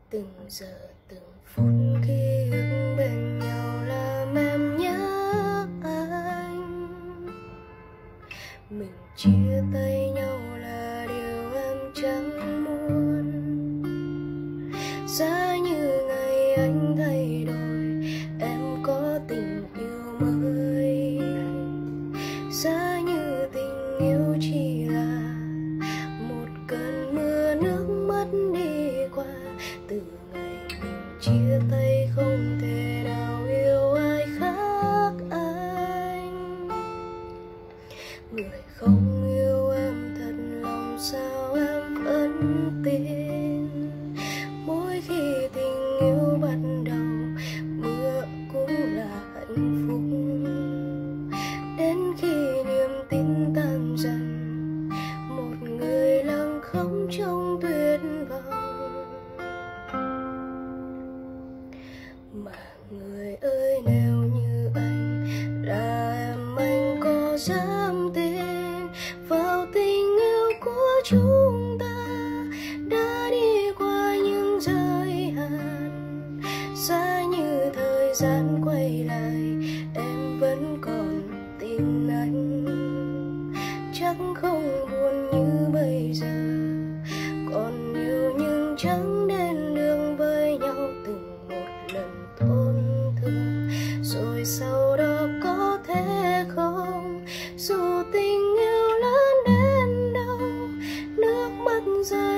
Từng giờ từng phút khi đứng bên nhau làm em nhớ anh. Mình chia tay nhau là điều em chẳng muốn. Giá như ngày anh thay đổi, em có tình yêu mới. Giá như tình yêu chỉ là một cơn mưa nước mắt đi qua. Từ ngày mình chia tay không thể nào yêu ai khác anh. Người không yêu em thật lòng sao em vẫn tin. Mỗi khi tình yêu bắt đầu, mưa cũng là hạnh phúc. Đến khi niềm tin tan dần, một người lặng khóc trong tuyệt vọng. Mà người ơi, nếu như anh là em, anh có dám tin vào tình yêu của chúng ta đã đi qua những giới hạn. Giá như thời gian quay lại, em vẫn còn tin anh. Chắc không buồn như bây giờ, còn yêu nhưng chẳng đến đường với nhau. Từng một lần tổn thương, rồi sau đó có thể không. Dù tình yêu lớn đến đâu, nước mắt rơi